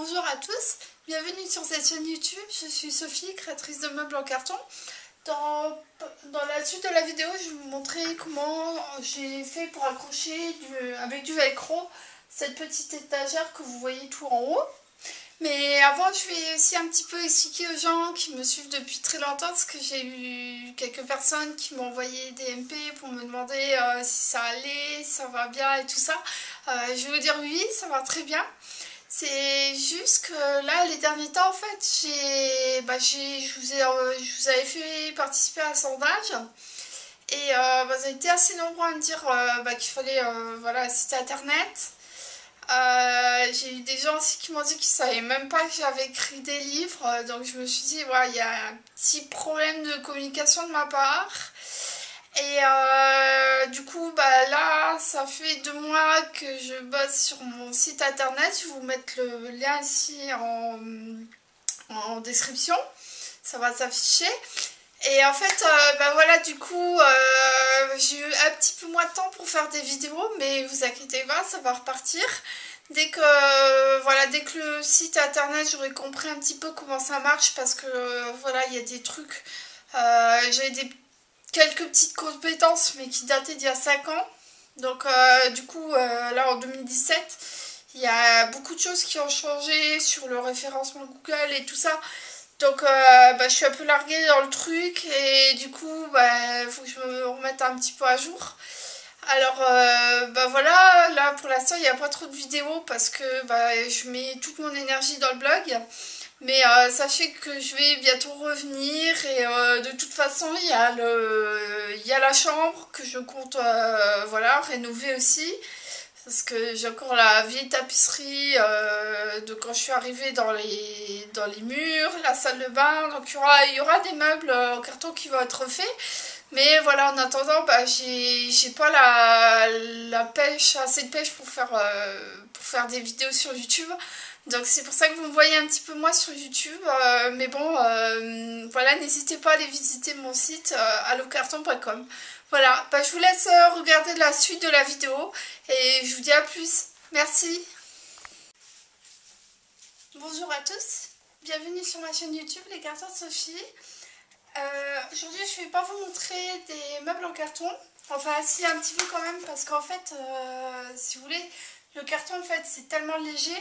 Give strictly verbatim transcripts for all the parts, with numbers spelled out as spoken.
Bonjour à tous, bienvenue sur cette chaîne YouTube. Je suis Sophie, créatrice de meubles en carton. Dans, dans la suite de la vidéo, je vais vous montrer comment j'ai fait pour accrocher du, avec du velcro cette petite étagère que vous voyez tout en haut. Mais avant, je vais aussi un petit peu expliquer aux gens qui me suivent depuis très longtemps, parce que j'ai eu quelques personnes qui m'ont envoyé des M P pour me demander euh, si ça allait, si ça va bien et tout ça. Euh, je vais vous dire oui, ça va très bien. C'est juste que là, les derniers temps, en fait, j'ai, bah, j'ai, je, vous ai, euh, je vous avais fait participer à un sondage. Et euh, bah, vous avez été assez nombreux à me dire euh, bah, qu'il fallait euh, voilà, un site internet. Euh, j'ai eu des gens aussi qui m'ont dit qu'ils ne savaient même pas que j'avais écrit des livres. Donc je me suis dit, voilà, il y a un petit problème de communication de ma part. Et euh, du coup, bah là, ça fait deux mois que je bosse sur mon site internet. Je vais vous mettre le lien ici en, en description. Ça va s'afficher. Et en fait, euh, bah voilà, du coup, euh, j'ai eu un petit peu moins de temps pour faire des vidéos. Mais vous inquiétez pas, ça va repartir. Dès que, euh, voilà, dès que le site internet, j'aurai compris un petit peu comment ça marche. Parce que, euh, voilà, il y a des trucs... Euh, j'avais des quelques petites compétences mais qui dataient d'il y a cinq ans. Donc euh, du coup euh, là en deux mille dix-sept il y a beaucoup de choses qui ont changé sur le référencement Google et tout ça. Donc euh, bah, je suis un peu larguée dans le truc et du coup bah, faut que je me remette un petit peu à jour. Alors euh, bah voilà, là pour l'instant il n'y a pas trop de vidéos parce que bah, je mets toute mon énergie dans le blog. Mais euh, sachez que je vais bientôt revenir et euh, de toute façon il y a le, il y a la chambre que je compte euh, voilà, rénover aussi. Parce que j'ai encore la vieille tapisserie euh, de quand je suis arrivée dans les, dans les murs, la salle de bain. Donc il y aura, il y aura des meubles en carton qui vont être faits. Mais voilà, en attendant, bah, j'ai j'ai pas la, la pêche, assez de pêche pour faire, euh, pour faire des vidéos sur YouTube. Donc c'est pour ça que vous me voyez un petit peu moins sur YouTube. Euh, mais bon, euh, voilà, n'hésitez pas à aller visiter mon site euh, allocarton point com. Voilà, bah, je vous laisse euh, regarder la suite de la vidéo et je vous dis à plus. Merci. Bonjour à tous, bienvenue sur ma chaîne YouTube Les Cartons de Sophie. Euh, Aujourd'hui je ne vais pas vous montrer des meubles en carton, enfin si un petit peu quand même parce qu'en fait euh, si vous voulez le carton en fait c'est tellement léger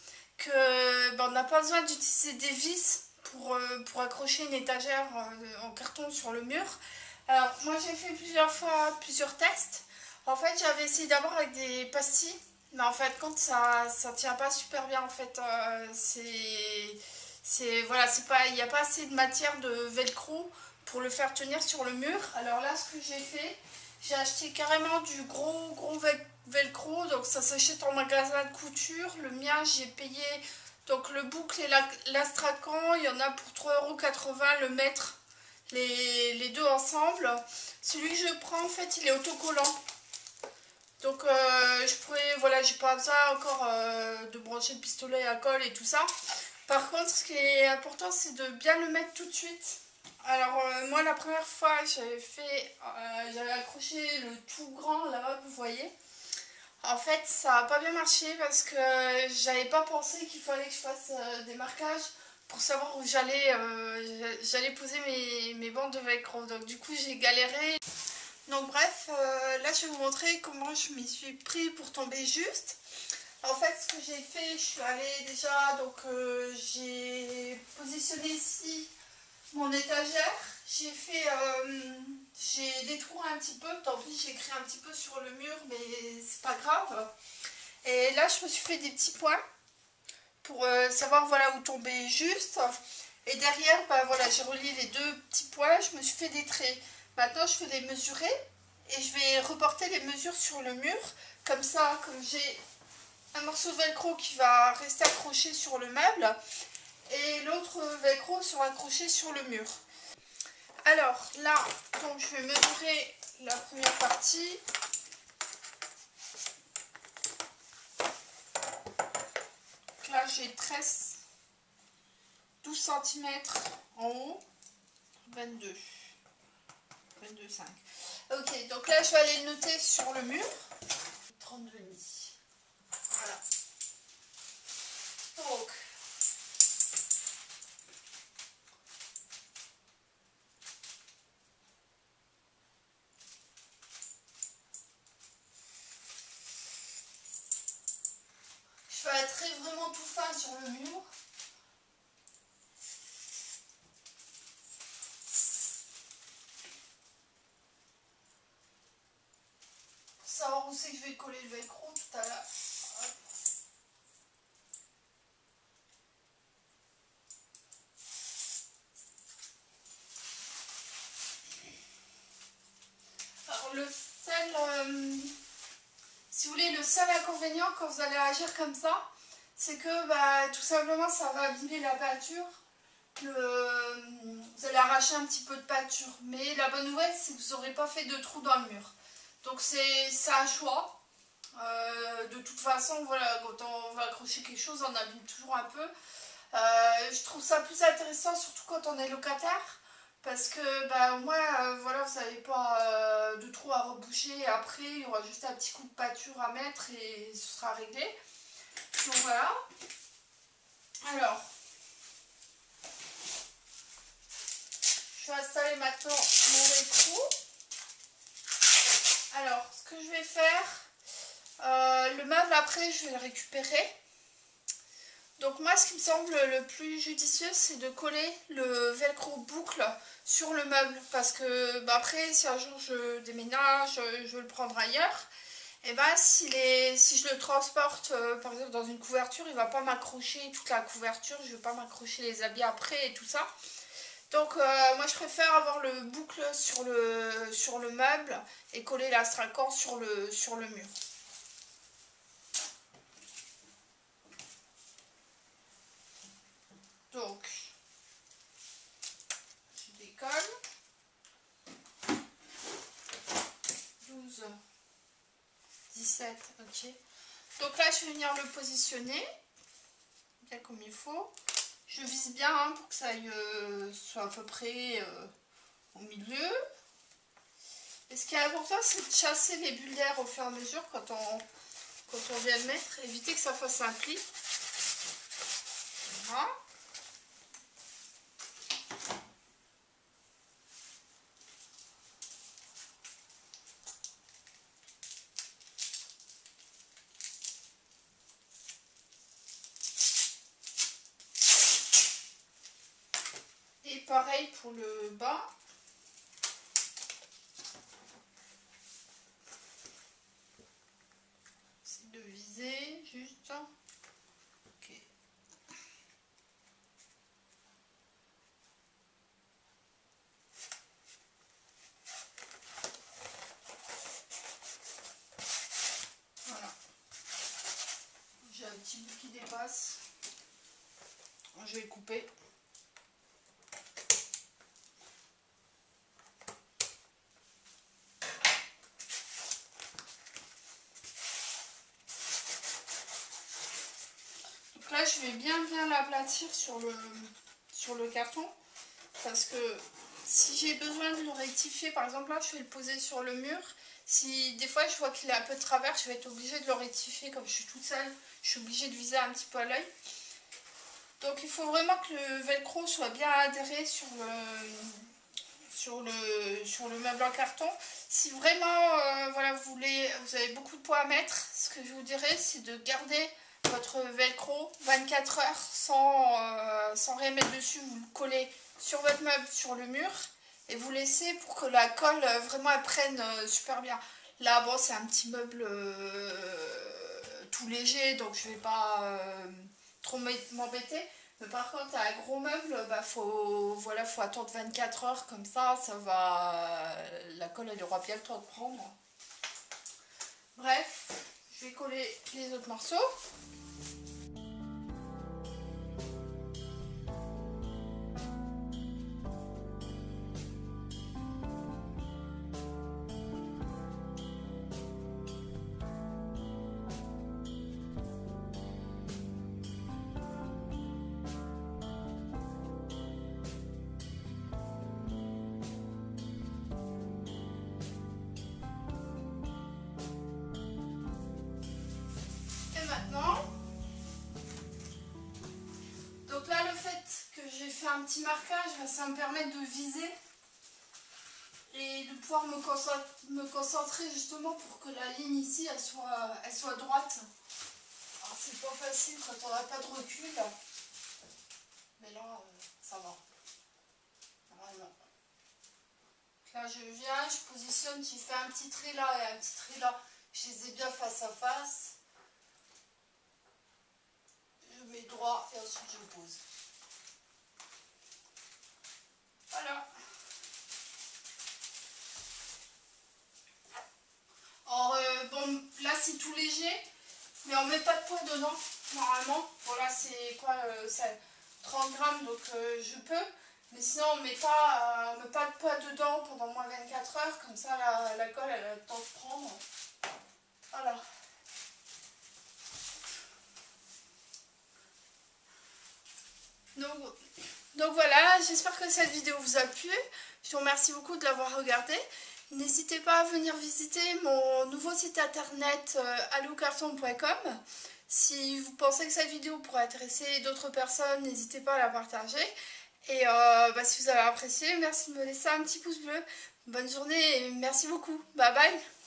que ben, on n'a pas besoin d'utiliser des vis pour, euh, pour accrocher une étagère euh, en carton sur le mur. Alors moi j'ai fait plusieurs fois plusieurs tests. En fait j'avais essayé d'abord avec des pastilles mais en fait quand ça ça tient pas super bien en fait euh, c'est... C'est voilà, c'est pas, il n'y a pas assez de matière de velcro pour le faire tenir sur le mur. Alors là, ce que j'ai fait, j'ai acheté carrément du gros gros velcro. Donc ça s'achète en magasin de couture. Le mien, j'ai payé donc le boucle et l'astracan. Il y en a pour trois euros quatre-vingts le mètre, les, les deux ensemble. Celui que je prends, en fait, il est autocollant. Donc euh, je pourrais, voilà, j'ai pas besoin encore euh, de brancher le pistolet à colle et tout ça. Par contre, ce qui est important, c'est de bien le mettre tout de suite. Alors, euh, moi, la première fois, j'avais fait, euh, j'avais accroché le tout grand là-bas, vous voyez. En fait, ça n'a pas bien marché parce que j'avais pas pensé qu'il fallait que je fasse euh, des marquages pour savoir où j'allais euh, j'allais poser mes, mes bandes de velcro. Donc, du coup, j'ai galéré. Donc, bref, euh, là, je vais vous montrer comment je m'y suis pris pour tomber juste. En fait, ce que j'ai fait, je suis allée déjà, donc euh, j'ai positionné ici mon étagère. J'ai fait, euh, j'ai détouré un petit peu, tant pis j'ai écrit un petit peu sur le mur, mais c'est pas grave. Et là, je me suis fait des petits points pour euh, savoir voilà où tomber juste. Et derrière, bah, voilà, j'ai relié les deux petits points, je me suis fait des traits. Maintenant, je vais les mesurer et je vais reporter les mesures sur le mur. Comme ça, comme j'ai un morceau de velcro qui va rester accroché sur le meuble et l'autre velcro sera accroché sur le mur. Alors là, donc je vais mesurer la première partie. Donc là j'ai treize, douze centimètres en haut, vingt-deux, vingt-deux virgule cinq. Ok, donc là je vais aller le noter sur le mur. trente-deux virgule cinq. Voilà. Donc, pas très vraiment tout fin sur le mur. Pour savoir où c'est que je vais coller le velcro tout à l'heure. Alors le seul, euh, si vous voulez, le seul inconvénient quand vous allez agir comme ça, c'est que bah, tout simplement ça va abîmer la peinture. Le, vous allez arracher un petit peu de peinture. Mais la bonne nouvelle, c'est que vous n'aurez pas fait de trou dans le mur. Donc c'est un choix. Euh, de toute façon, voilà, quand on va accrocher quelque chose, on abîme toujours un peu. Euh, je trouve ça plus intéressant, surtout quand on est locataire. Parce que bah, au moins, euh, voilà, vous n'avez pas euh, de trou à reboucher. Après, il y aura juste un petit coup de peinture à mettre et ce sera réglé. Donc voilà. Alors, je vais installer maintenant mon velcro. Alors, ce que je vais faire, euh, le meuble après, je vais le récupérer. Donc moi, ce qui me semble le plus judicieux, c'est de coller le velcro boucle sur le meuble. Parce que bah après, si un jour je déménage, je veux le prendre ailleurs, et ben si, les, si je le transporte euh, par exemple dans une couverture, il ne va pas m'accrocher toute la couverture, je ne vais pas m'accrocher les habits après et tout ça. Donc euh, moi je préfère avoir le boucle sur le, sur le meuble et coller l'astracan sur le, sur le mur. Donc, je décolle. douze, dix-sept, ok. Donc là, je vais venir le positionner, bien comme il faut. Je vise bien hein, pour que ça aille, euh, soit à peu près euh, au milieu. Et ce qui est important, c'est de chasser les bulles d'air au fur et à mesure quand on, quand on vient le mettre. Éviter que ça fasse un pli. Voilà. Et pareil pour le bas. C'est de viser juste. Ok. Voilà. J'ai un petit bout qui dépasse. Je vais couper. Là, je vais bien bien l'aplatir sur le, sur le carton parce que si j'ai besoin de le rectifier, par exemple là, je vais le poser sur le mur. Si des fois je vois qu'il est un peu de travers, je vais être obligée de le rectifier comme je suis toute seule. Je suis obligée de viser un petit peu à l'œil. Donc il faut vraiment que le velcro soit bien adhéré sur le, sur le, sur le meuble en carton. Si vraiment euh, voilà, vous, voulez, vous avez beaucoup de poids à mettre, ce que je vous dirais, c'est de garder votre velcro vingt-quatre heures sans, euh, sans rien mettre dessus. Vous le collez sur votre meuble, sur le mur, et vous laissez pour que la colle euh, vraiment elle prenne euh, super bien. Là, bon, c'est un petit meuble euh, tout léger, donc je vais pas euh, trop m'embêter. Mais par contre, un gros meuble, bah, faut, voilà, faut attendre vingt-quatre heures, comme ça, ça va, la colle elle aura bien le temps de prendre. Bref, je vais coller les autres morceaux. Donc là, le fait que j'ai fait un petit marquage, ça me permet de viser et de pouvoir me concentrer, me concentrer justement pour que la ligne ici, elle soit, elle soit droite. c'est pas facile quand on n'a pas de recul. Mais là, euh, ça va. Vraiment. Là, je viens, je positionne, j'ai fait un petit trait là et un petit trait là. Je les ai bien face à face. Je mets droit et ensuite je pose. Voilà. Alors, euh, bon, là c'est tout léger, mais on met pas de poids dedans, normalement. Bon, là c'est quoi, euh, trente grammes, donc euh, je peux. Mais sinon, on met pas, euh, on met pas de poids dedans pendant moins vingt-quatre heures, comme ça la, la colle elle a le temps de prendre. Voilà. Donc, donc voilà, j'espère que cette vidéo vous a plu. Je vous remercie beaucoup de l'avoir regardée. N'hésitez pas à venir visiter mon nouveau site internet euh, allo carton point com. Si vous pensez que cette vidéo pourrait intéresser d'autres personnes, n'hésitez pas à la partager. Et euh, bah, si vous avez apprécié, merci de me laisser un petit pouce bleu. Bonne journée et merci beaucoup. Bye bye.